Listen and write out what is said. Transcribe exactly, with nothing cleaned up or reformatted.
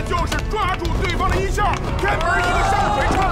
就是抓住对方的一下，专门一个上腿插